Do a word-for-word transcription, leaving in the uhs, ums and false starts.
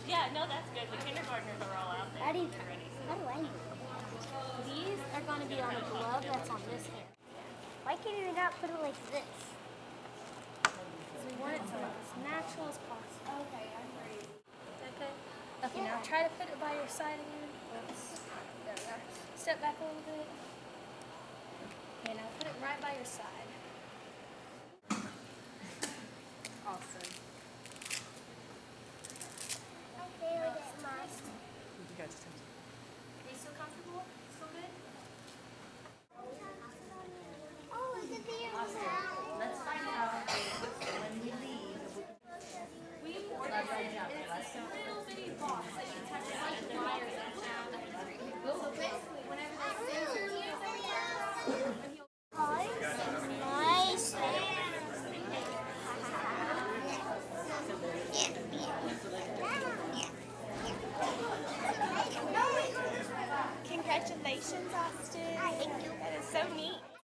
Yeah, no, that's good. The kindergartners are all out there. How do you, already. how do I do it? These are going to be on a glove that's on this hand. Why can't you not put it like this? Because we want it to look as natural as possible. Okay, I'm ready. Okay? Okay, Yeah. now try to put it by your side again. Oops. There we are. Step back a little bit. Okay, now put it right by your side. Awesome. Okay, we get masked. You guys just Are you still comfortable? Still good? Oh, look at the Awesome. Let's find out when we leave. We ordered it. It's a little bitty box that you touch a bunch of wires and sound. So basically, whenever they send it to you, Nice. Congratulations, Austin. Thank you. That is so neat.